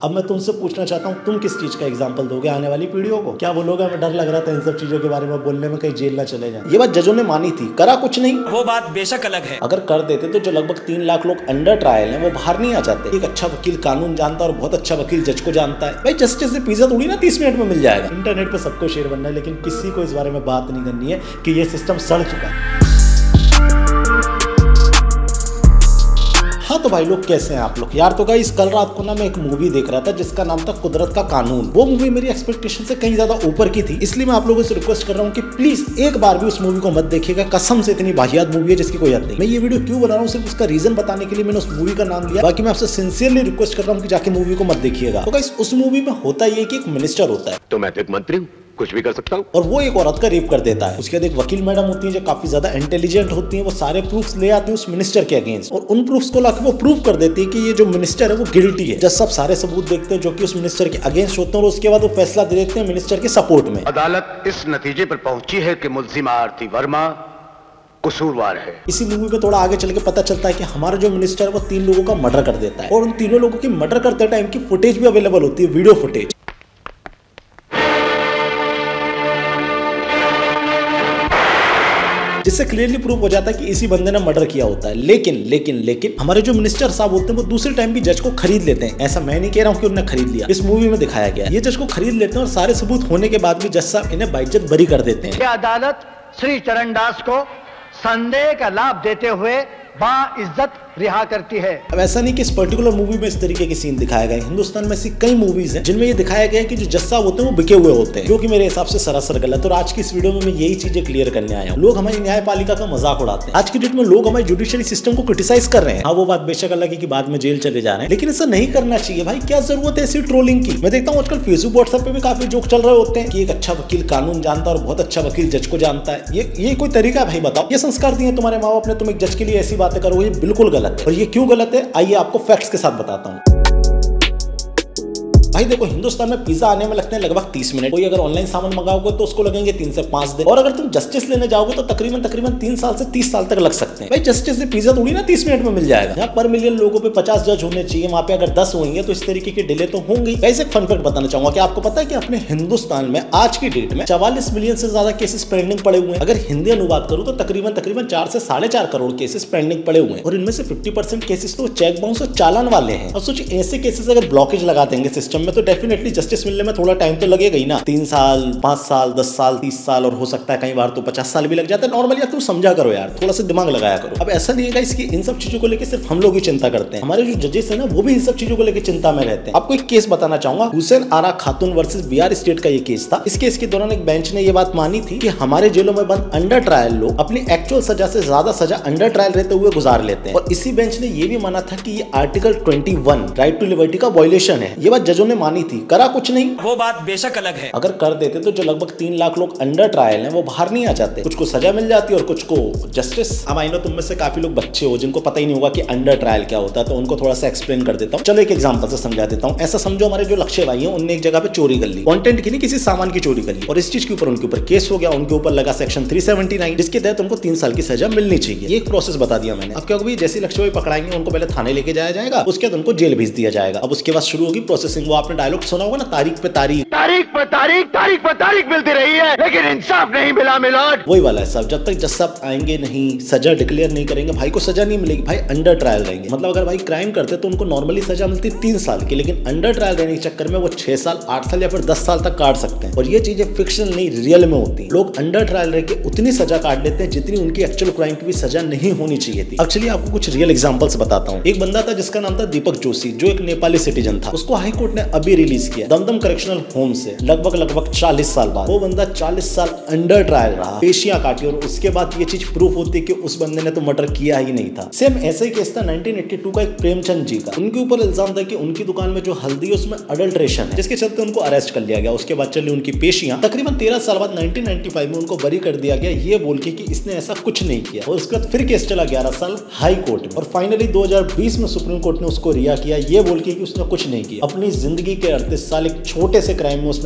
अब मैं तुमसे पूछना चाहता हूँ, तुम किस चीज का एग्जाम्पल दोगे आने वाली पीढ़ियों को? क्या बोलोगे हमें डर लग रहा था इन सब चीजों के बारे में बोलने में, कहीं जेल ना चले जाए? ये बात जजों ने मानी थी, करा कुछ नहीं। वो बात बेशक अलग है। अगर कर देते तो जो लगभग 3 लाख लोग अंडर ट्रायल हैं वो बाहर नहीं आ जाते। एक अच्छा वकील कानून जानता है और बहुत अच्छा वकील जज को जानता है। भाई जस्टिस से पिज्जा थोड़ी ना 30 मिनट में मिल जाएगा। इंटरनेट पे सबको शेयर बनना है, लेकिन किसी को इस बारे में बात नहीं करनी है कि ये सिस्टम सड़ चुका है। हाँ तो भाई लोग कैसे हैं आप लोग? यार तो गाइस कल रात को ना मैं एक मूवी देख रहा था जिसका नाम था कुदरत का कानून। वो मूवी मेरी एक्सपेक्टेशन से कहीं ज्यादा ऊपर की थी, इसलिए मैं आप लोगों से रिक्वेस्ट कर रहा हूँ कि प्लीज एक बार भी उस मूवी को मत देखिएगा। कसम से इतनी वाहियात मूवी है जिसकी कोई हद नहीं। मैं ये वीडियो क्यों बना रहा हूँ, सिर्फ उसका रीजन बताने के लिए मैंने उस मूवी का नाम लिया। बाकी मैं आपसे सिंसियरली रिक्वेस्ट कर रहा हूँ कि जाके मूवी को मत देखिएगा। तो गाइस उस मूवी में होता ये कि एक मिनिस्टर होता है, तो मैं तो एक मंत्री हूँ, कुछ भी कर सकता हूँ, और वो एक औरत का रेप कर देता है। उसके बाद एक वकील मैडम होती है जो काफी ज्यादा इंटेलिजेंट होती है, वो सारे प्रूफ्स ले आती है उस मिनिस्टर के अगेंस्ट, और उन प्रूफ्स को लाकर वो प्रूव कर देती है कि ये जो मिनिस्टर है वो गिल्टी है। जज सब सारे सबूत देखते हैं जो कि उस मिनिस्टर के अगेंस्ट होते हैं, और उसके बाद वो फैसला दे देते हैं मिनिस्टर के सपोर्ट में। अदालत इस नतीजे पर पहुंची है कि मुल्जिमा आरती वर्मा कसूरवार है। इसी मूवी में थोड़ा आगे चल के पता चलता है कि हमारा जो मिनिस्टर है वो 3 लोगों का मर्डर कर देता है, और उन तीनों लोगों की मर्डर करते टाइम की फुटेज भी अवेलेबल होती है, वीडियो फुटेज, जिससे क्लियरली प्रूव हो जाता है कि इसी बंदे ने मर्डर किया होता है। लेकिन हमारे जो मिनिस्टर साहब होते हैं वो दूसरे टाइम भी जज को खरीद लेते हैं। ऐसा मैं नहीं कह रहा हूँ कि उन्होंने खरीद लिया, इस मूवी में दिखाया गया ये जज को खरीद लेते हैं, और सारे सबूत होने के बाद भी जज साहब इन्हें बाइज्जत बरी कर देते हैं। अदालत श्री चरणदास को संदेह का लाभ देते हुए बाइज्जत रिहा करती है। अब ऐसा नहीं कि इस पर्टिकुलर मूवी में इस तरीके के सीन दिखाए गए। हिंदुस्तान में ऐसी कई मूवीज हैं जिनमें ये दिखाया गया है कि जो जज साहब होते हैं वो बिके हुए होते हैं, जो कि मेरे हिसाब से सरासर गलत है। और आज की इस वीडियो में मैं यही चीजें क्लियर करने आया हूँ। लोग हमारी न्यायपालिका का मजाक उड़ाते हैं। आज की डेट में लोग हमारे जुडिशियरी सिस्टम को क्रिटिसाइज कर रहे हैं। हाँ वो बात बेशक अलग है कि बाद में जेल चले जा रहे हैं, लेकिन ऐसा नहीं करना चाहिए भाई। क्या जरूरत है ऐसी ट्रोलिंग की? मैं देखता हूँ आजकल फेसबुक व्हाट्सएप पे भी काफी जोक चल रहे होते हैं कि एक अच्छा वकील कानून जानता है और बहुत अच्छा वकील जज को जानता है। ये कोई तरीका है भाई? बताओ, ये संस्कार दिए तुम्हारे माँ बाप ने, तुम एक जज के लिए ऐसी बातें करो, ये बिल्कुल गलत है। और ये क्यों गलत है आइए आपको फैक्ट्स के साथ बताता हूं। भाई देखो, हिंदुस्तान में पिज्जा आने में लगते हैं लगभग 30 मिनट। कोई अगर ऑनलाइन सामान मंगाओगे तो उसको लगेंगे 3 से 5 दिन, और अगर तुम जस्टिस लेने जाओगे तो तकरीबन 3 साल से 30 साल तक लग सकते हैं। भाई जस्टिस से पिज्जा थोड़ी ना 30 मिनट में मिल जाएगा। यहाँ पर मिलियन लोगों पे 50 जज होने चाहिए, वहां पे अगर 10 होंगे तो इस तरीके की डिले तो होंगी। वैसे एक फन फैक्ट बताना चाहूंगा कि आपको पता है कि अपने हिंदुस्तान में आज की डेट में 44 मिलियन से ज्यादा केसेस पेंडिंग पड़े हुए हैं। अगर हिंदी अनुवाद करूं तो तकरीबन 4 से 4.5 करोड़ केसेस पेंडिंग पड़े हुए हैं, और इनमें से 50% केसेस तो चेक बाउंस और चालान वाले हैं। और सोचिए ऐसे केसेस अगर ब्लॉकेज लगा देंगे सिस्टम में तो डेफिनेटली जस्टिस मिलने में थोड़ा टाइम तो लगेगा ही ना। 3 साल, 5 साल, 10 साल, 30 साल, और हो सकता है कई बार तो 50 साल भी लग जाता है। नॉर्मली यार तुम समझा करो यार, थोड़ा सा दिमाग लगाया करो। अब ऐसा नहीं है गाइस कि इन सब चीजों को लेकर सिर्फ हम लोग ही चिंता करते हैं। हमारे जो जजेस है ना वो भी इन सब चीजों को लेकर चिंता में रहते हैं। आपको एक केस बताना चाहूंगा, हुसैन आरा खातून वर्सेस बिहार स्टेट का ये केस था। इस केस के दौरान एक बेंच ने ये बात मानी थी कि हमारे जेलों में बंद अंडर ट्रायल लोग अपनी एक्चुअल सजा से ज्यादा सजा अंडर ट्रायल रहते हुए गुजार लेते हैं। और इसी बेंच ने ये भी माना था कि ये आर्टिकल 21 राइट टू लिबर्टी का वायलेशन है। ये बात जजों ने मानी थी, करा कुछ नहीं। वो बात बेशक अलग है। अगर कर देते तो जो लगभग 3 लाख लोग अंडर ट्रायल हैं वो बाहर नहीं आ जाते। कुछ को सजा मिल जाती है और कुछ को जस्टिस। अब आई नो तुम में से काफी लोग बच्चे हो जिनको पता ही नहीं होगा कि अंडर ट्रायल क्या होता है, तो उनको थोड़ा सा एक्सप्लेन कर देता हूँ। चलो एक एग्जांपल से समझा देता हूँ। ऐसा समझो हमारे जो लक्ष्य भाई हैं उनने एक जगह पे चोरी कर ली, कंटेंट की नहीं किसी सामान की चोरी कर ली, और इस चीज के ऊपर उनके ऊपर केस हो गया। उनके ऊपर लगा सेक्शन 379 जिसके तहत उनको 3 साल की सजा मिलनी चाहिए। ये एक प्रोसेस बता दिया मैंने। अब क्या होगा, जैसे लक्ष्य भाई पकड़ाएंगे उनको पहले थाने लेके जाया जाएगा, उसके बाद उनको जेल भेज दिया जाएगा। अब उसके बाद शुरू होगी प्रोसेसिंग। वो आपने डायलॉग सुना होगा ना, तारीख पे तारीख, तारीख पर तारीख मिलती रही है लेकिन इंसाफ नहीं मिला मिलाट। वही वाला है सब। जब तक जज साहब आएंगे नहीं, सजा डिक्लेयर नहीं करेंगे, भाई को सजा नहीं मिलेगी। भाई अंडर ट्रायल रहेंगे। मतलब अगर भाई क्राइम करते तो उनको नॉर्मली सजा मिलती 3 साल की, लेकिन अंडर ट्रायल रहने के चक्कर में वो 6 साल, 8 साल या फिर 10 साल तक काट सकते हैं। और ये चीजें फिक्शनल नहीं रियल में होती है। लोग अंडर ट्रायल रह के उतनी सजा काट लेते हैं जितनी उनकी एक्चुअल क्राइम की भी सजा नहीं होनी चाहिए थी। अब चलिए आपको कुछ रियल एग्जांपल्स बताता हूँ। एक बंदा था जिसका नाम था दीपक जोशी, जो एक नेपाली सिटीजन था। उसको हाई कोर्ट ने अभी रिलीज किया दमदम करेक्शनल होम से लगभग 40 साल बाद। वो बंदा 40 साल अंडर ट्रायल रहा, पेशियां काटी, और उसके बाद ये चीज प्रूफ होती है कि उस बंदे ने तो मर्डर किया ही नहीं था। सेम ऐसे ही केस था 1982 का एक प्रेमचंद जी का। उनके ऊपर इल्जाम था कि उनकी दुकान में जो हल्दी है उसमें अडल्ट्रेशन है, जिसके चलते उनको अरेस्ट कर लिया गया। उसके बाद चली उनकी पेशियां। तकरीबन 13 साल बाद 1995 में उनको बरी कर दिया गया, ये बोल के कि इसने ऐसा कुछ नहीं किया। और उसके बाद फिर केस चला 11 साल हाई कोर्ट में, और फाइनली 2020 में सुप्रीम कोर्ट ने उसको रिहा किया, ये बोल के कि उसने कुछ नहीं किया। अपनी जिंदगी के 38 साल एक छोटे से क्राइम में उसने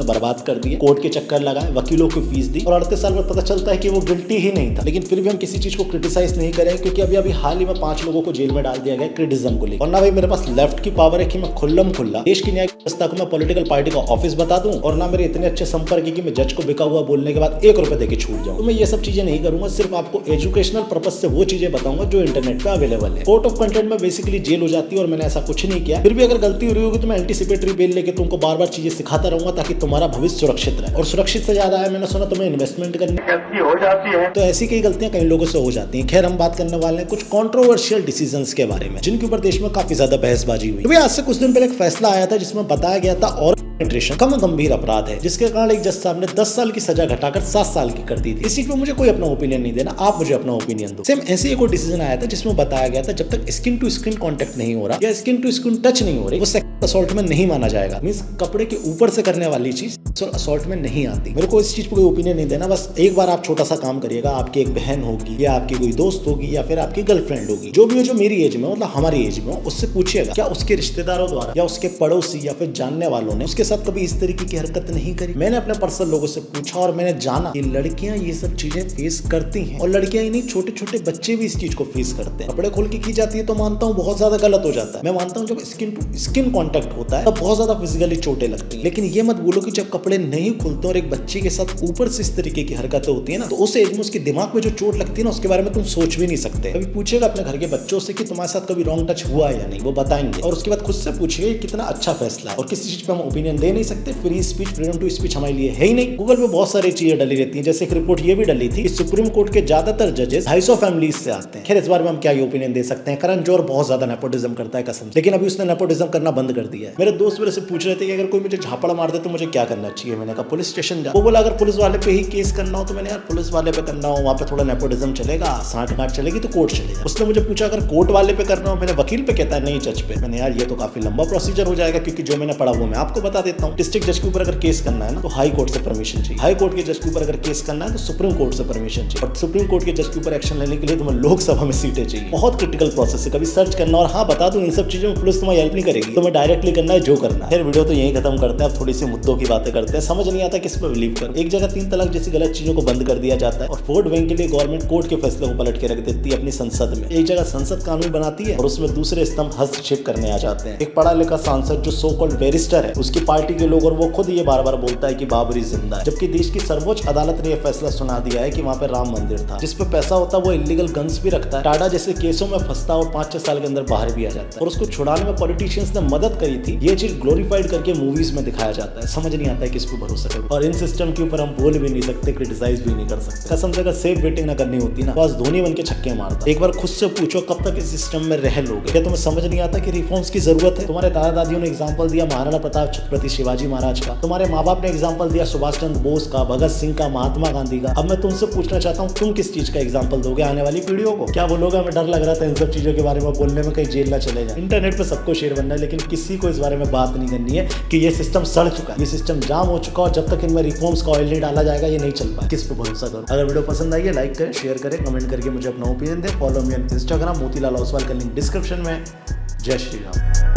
बर्बाद कर दिए, कोर्ट के चक्कर लगाए, वकीलों की फीस दी और 38 साल में पता चलता है कि वो गिल्टी ही नहीं था। लेकिन फिर भी हम किसी चीज को क्रिटिसाइज नहीं करें, क्योंकि अभी हाल ही में 5 लोगों को जेल में डाल दिया गया क्रिटिसिज्म को लेकर। और ना भाई मेरे पास लेफ्ट की पावर है कि मैं खुल्लम खुल्ला देश की न्याय व्यवस्था को मैं पॉलिटिकल पार्टी का ऑफिस बता दूं, और ना मेरे इतने अच्छे संपर्क है कि मैं जज को बिका हुआ बोलने के बाद 1 रुपए देके छूट जाऊं। तो मैं ये सब चीजें नहीं करूंगा, सिर्फ आपको एजुकेशनल पर्पज से वो चीजें बताऊंगा जो इंटरनेट पे अवेलेबल है। कोर्ट ऑफ कंटेंट में बेसिकली जेल हो जाती है और मैंने ऐसा कुछ नहीं किया। फिर भी अगर गलती हो रही होगी तो मैं एंटीसिपेटरी बेल लेके तुमको बार बार चीजें सिखाता रहूंगा ताकि तुम्हारा भविष्य सुरक्षित रहे। और सुरक्षित से ज्यादा है, मैंने सुना तुम्हें इन्वेस्टमेंट करनी गलती हो जाती है तो ऐसी कई गलतियां कई लोगों से हो जाती हैं। खैर हम बात करने वाले हैं कुछ कंट्रोवर्शियल डिसीजंस के बारे में जिनके ऊपर देश में काफी ज्यादा बहसबाजी हुई। आज से कुछ दिन पहले एक फैसला आया था जिसमें बताया गया था और कम गंभीर अपराध है, जिसके कारण एक जज साहब ने 10 साल की सजा घटाकर 7 साल की कर दी थी। इसी पे मुझे कोई अपना ओपिनियन नहीं देना, आप मुझे अपना ओपिनियन दो। सेम ऐसे एक और डिसीजन आया था जिसमें बताया गया था जब तक स्किन टू स्किन कांटेक्ट नहीं हो रहा या स्किन टू स्किन टच नहीं हो रही, वो सेक्सुअल असॉल्ट में नहीं माना जाएगा। मींस कपड़े के ऊपर से करने वाली चीज सेक्सुअल असॉल्ट में नहीं आती। मेरे को इस चीज पर कोई ओपिनियन नहीं देना, बस एक बार आप छोटा सा काम करिएगा। आपकी एक बहन होगी या आपकी कोई दोस्त होगी या फिर आपकी गर्लफ्रेंड होगी, जो भी हो, जो मेरी एज में मतलब हमारी एज में हो, उससे पूछिएगा क्या उसके रिश्तेदारों द्वारा या उसके पड़ोसी या फिर जानने वालों ने उसके साथ कभी इस तरीके की हरकत नहीं करी। मैंने अपने पर्सनल लोगों से पूछा और मैंने जाना कि लड़कियां ये सब चीजें फेस करती हैं, और लड़कियां ही नहीं, छोटे छोटे बच्चे भी इस चीज को फेस करते हैं। कपड़े खोल के की जाती है तो मानता हूँ बहुत ज्यादा गलत हो जाता है। मैं मानता हूँ जब स्किन टू स्किन कांटेक्ट होता है तब बहुत ज्यादा फिजिकली चोटें लगती है, लेकिन ये मत बोलो कि जब कपड़े नहीं खुलते और एक बच्चे के साथ ऊपर से इस तरीके की हरकतें होती है ना, तो उस एज में उसके दिमाग में जो चोट लगती है ना, उसके बारे में तुम सोच भी नहीं सकते। कभी पूछेगा अपने घर के बच्चों से कि तुम्हारे साथ कभी रॉन्ग टच हुआ है या नहीं, वो बताएंगे। और उसके बाद खुद से पूछिए कितना अच्छा फैसला है। और किसी चीज पे हम ओपिनियन दे नहीं सकते, free speech, freedom to speech हमारे लिए है ही नहीं। गूगल पे बहुत सारी चीजें डली रहती हैं, जैसे एक रिपोर्ट ये भी डली थी कि सुप्रीम कोर्ट के ज्यादातर जजेस 250 फैमिलीज से आते हैं। खैर इस बारे में हम क्या ओपिनियन दे सकते हैं। करण जौहर बहुत ज्यादा नेपोटिज्म करता है कसम, लेकिन अभी उसने नेपोटिज्म करना बंद कर दिया है। मेरे दोस्त मेरे से पूछ रहे थे कि अगर कोई मुझे झापड़ मार दे तो मुझे क्या करना चाहिए। मैंने कहा पुलिस स्टेशन जा। वो बोला अगर पुलिस वाले पे ही केस करना हो तो मैंने यार पुलिस वाले पे करना हो, वहाँ पे थोड़ा नेपोटिज्म चलेगा, साठ गांठ चलेगी तो कोर्ट चलेगा। उसने मुझे पूछा अगर कोर्ट वाले पे करना हो, मैंने वकील पे कहता है नहीं जज पे। मैंने यार ये तो काफी लंबा प्रोसीजर हो जाएगा, क्योंकि जो मैंने पढ़ा वो मैं आपको बता देता हूँ। डिस्ट्रिक्ट जज के ऊपर अगर केस करना है ना तो हाई कोर्ट से परमिशन चाहिए, हाई कोर्ट के जज के ऊपर अगर केस करना है तो सुप्रीम कोर्ट से परमिशन चाहिए, और सुप्रीम कोर्ट के जज के ऊपर एक्शन लेने के लिए तुम्हें लोकसभा में सीटें चाहिए। बहुत क्रिटिकल प्रोसेस है, कभी सर्च करना। और हाँ बता दूं इन सब चीजों में पुलिस तुम्हारी हेल्प नहीं करेगी, तुम्हें डायरेक्टली करना है जो करना है। फिर वीडियो तो यही खत्म करते हैं, अब थोड़ी सी मुद्दों की बातें करते हैं। समझ नहीं आता किस पर बिलीव करूं। एक जगह 3 तलाक जैसी गलत चीजों को बंद कर दिया जाता है और वोट बैंक के लिए गवर्नमेंट कोर्ट के फैसले को पलट के रख देती है अपनी संसद में। एक जगह संसद कानून बनाती है और उसमें दूसरे स्तंभ हस्तक्षेप करने आ जाते हैं। एक पढ़ा लिखा सांसद जो सो कॉल्ड बैरिस्टर है, उसकी पार्टी के लोग, और वो खुद ये बार बार बोलता है कि बाबरी जिंदा है, जबकि देश की सर्वोच्च अदालत ने यह फैसला सुना दिया है कि वहाँ पे राम मंदिर था। जिस पे पैसा होता है वो इलीगल गन्स भी रखता है, टाटा जैसे केसों में फंसता और 5-6 साल के अंदर बाहर भी आ जाता है, और उसको छुड़ाने में पॉलिटिशियंस ने मदद करी थी। ये चीज ग्लोरीफाइड करके मूवीज में दिखाया जाता है। समझ नहीं आता है किस पे भरोसा करूं। और इन सिस्टम के ऊपर हम बोल भी नहीं सकते, क्रिटिसाइज भी नहीं कर सकते। कसम से अगर सेफ बेटिंग ना करनी होती ना, बस धोनी बन के छक्के मारता। एक बार खुद से पूछो कब तक इस सिस्टम में रह लोगे। क्या तुम्हें समझ नहीं आता कि रिफॉर्म्स की जरूरत है? तुम्हारे दादा दादियों ने एग्जाम्पल दिया महाराणा प्रताप, छत्रपति शिवाजी महाराज का। तुम्हारे माँ बाप ने एग्जाम्पल दिया सुभाष चंद्र बोस का, भगत सिंह का, महात्मा गांधी का। अब मैं तुमसे पूछना चाहता हूँ तुम किस चीज का एग्जाम्पल दोगे आने वाली पीढ़ियों को? क्या बोलोगे? हमें डर लग रहा था इन सब चीजों के बारे में बोलने में, कहीं जेल ना चले जाए। इंटरनेट पे सबको शेयर बनना है, लेकिन किसी को इस बारे में बात नहीं करनी है कि ये सिस्टम सड़ चुका है, ये सिस्टम जाम हो चुका है, और जब तक इनमें रिफॉर्म्स का ऑयल नहीं डाला जाएगा ये नहीं चल पाए। किस पे भरोसा करो? अगर वीडियो पसंद आई है लाइक करें, शेयर करें, कमेंट करके मुझे अपना ओपिनियन दें। Follow me on Instagram Motilal Oswal का लिंक डिस्क्रिप्शन में। जय श्री राम।